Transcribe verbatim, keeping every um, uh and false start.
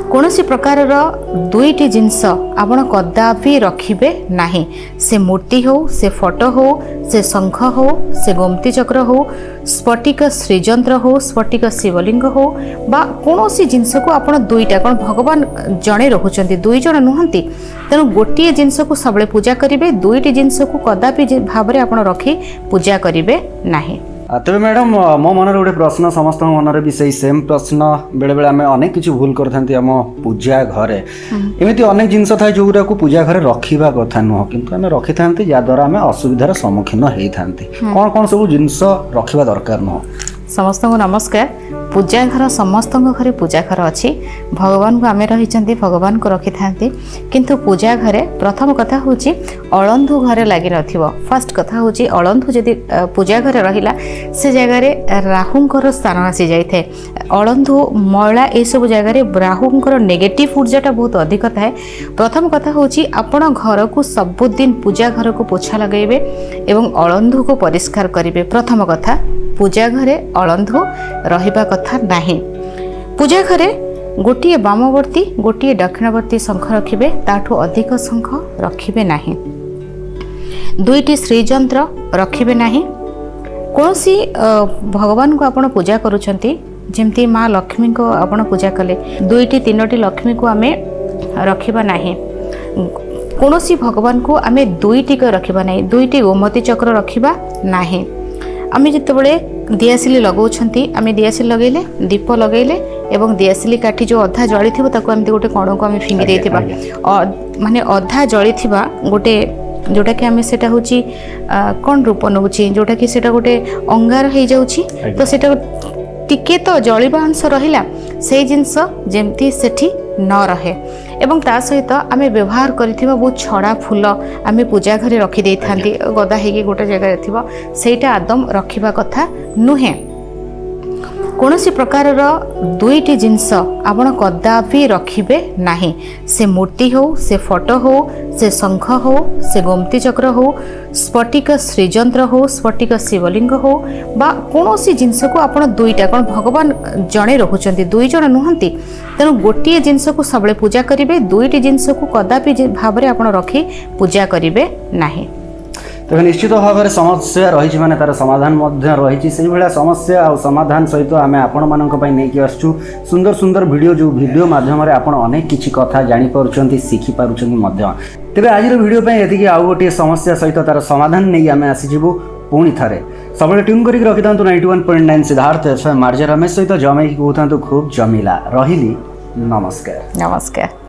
कौन सी प्रकार दुईटी जिनस आपण कदापि रखिबे नाही। से मूर्ति हो, से फोटो हो, से शंख हो, से गोमती चक्र हो, स्फटिक श्रीजंत्र हो, स्फटिक शिवलिंग हो बा कौन सी जिनस को आपण दुईटा कौन भगवान जड़े रोचंती दुई जण नुहंती तेणु गोटे जिनस को सब पूजा करेंगे दुईटी जिनस को कदापि भाव में आपण रखी पूजा करेंगे नाही। तेरे मैडम मो मन गोटे प्रश्न समस्त मन भी सही सेम प्रश्न बेले बेले आम अनेक किसी भूल करते आम पूजा घरे एमती अनेक जिनस था जो को पूजा घरे रखा कथा नुह किंतु आम रखी था जद्वारा आम असुविधार सम्मुखीन होता कौन कौन सब जिनस रखा दरकार नुह। समस्त को नमस्कार। पूजा घर समस्त घरे पूजा घर अच्छी भगवान को आम रही भगवान को रखी था किंतु पूजा घरे प्रथम कथा हूँ अलंधु घरे लगी न फास्ट कथा हूँ अलंधु जदि पूजा घरे रहिला से जगह राहुंकर स्थान आसी जाए अलंधु मैला ये सब जगह राहुंकर नेगेटिव ऊर्जाटा बहुत अधिक थाए। प्रथम कथा हूँ आपण घर को सबुदिन पूजा घर को पोछा लगेबे एवं अलंधु को परिष्कार करेंगे। प्रथम कथा पूजा घरे अलंधु रहिबा कथा नहीं। पूजा घरे गोटे वामवर्ती गोटे दक्षिणवर्ती शंख रखिबे ताठू अधिक शंख रखिबे नहीं। दुईटी श्रीजंत्र रखिबे नहीं। कौन सी भगवान को आपण पूजा करूछंती जेमती माँ लक्ष्मी को आपण पूजा कले दुईटी तीनोटी लक्ष्मी को आमे रखिबा नहीं। कौन सी भगवान को आमे दुईटी को रखिबा नहीं। दुईटी गोमती चक्र रखिबा नहीं। आमे जितेबले दियासिली लगाउछंती आमे दियासिली लगेले दीप लगेले एवं दियासिली काठी जो अधा जली थिबो ताको एमती गोटे कण को आमे फिंगी देथिबा माने अधा जली थिबा गोटे जोटा कि आमे सेटा होची कोन रूप नउची जोटा कि सेटा गोटे अंगार हे जाउची तो सेटा टिके तो जलिबा अंश रहिला से जिनस जेमती सेठी न रहे एवं ता सहित आमे व्यवहार करिथिबा बहुत छड़ा फूल आमे पूजा घरे रखी देई थांती गदा हेगी गोटे जगह थिबा सेटा आदम रखिबा कथा नुहे। कौन सी प्रकार दुईटी जिनस आपण कदापि रखिबे नाही। से मूर्ति हो, से फोटो हो, से शंख हो, से गोमती चक्र हो, स्फटिक श्रीजंत्र हो, स्फटिक शिवलिंग हो बा कौन सी जिनस को आपण दुईटा कौन भगवान जड़े रोचंती दुई जण नुहंती तेणु गोटे जिनस को सब पूजा करेंगे दुईटी जिनस को कदापि भाव में आपण रखी पूजा करेंगे नाही। तेज निश्चित भाव में समस्या रही माने तार समाधान रही से भाया समस्या और समाधान सहित आम आपण मानी आसचु सुंदर सुंदर वीडियो जो वीडियो माध्यम आप अनेक किसी कथा जापर शिखिपार तेज आज वीडियो ये आउ गोटे समस्या सहित तार समाधान नहीं आम आसीजु पुणी थे सब ट्यून करके रखी था ninety one point nine Siddharth F M RJ Ramesh सहित जमे कहता खूब जमीला रही। नमस्कार। नमस्कार।